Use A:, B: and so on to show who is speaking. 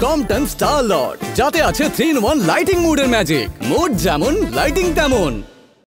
A: Crompton স্টারলট, যাতে আছে 3-in-1 lighting মুডের ম্যাজিক। মুড যেমন, লাইটিং তেমন।